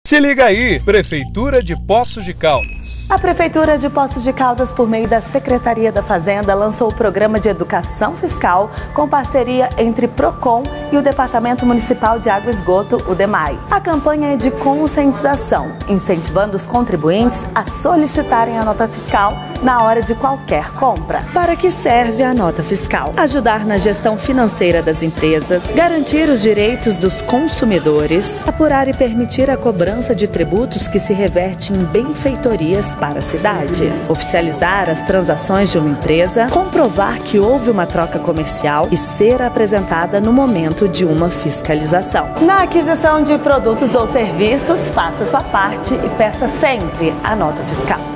Se liga aí, Prefeitura de Poços de Caldas. A Prefeitura de Poços de Caldas, por meio da Secretaria da Fazenda, lançou o Programa de Educação Fiscal com parceria entre Procon e o Departamento Municipal de Água e Esgoto, o DEMAI. A campanha é de conscientização, incentivando os contribuintes a solicitarem a nota fiscal na hora de qualquer compra. Para que serve a nota fiscal? Ajudar na gestão financeira das empresas, garantir os direitos dos consumidores, apurar e permitir a cobrança de tributos que se reverte em benfeitorias para a cidade, oficializar as transações de uma empresa, comprovar que houve uma troca comercial e ser apresentada no momento de uma fiscalização. Na aquisição de produtos ou serviços, faça sua parte e peça sempre a nota fiscal.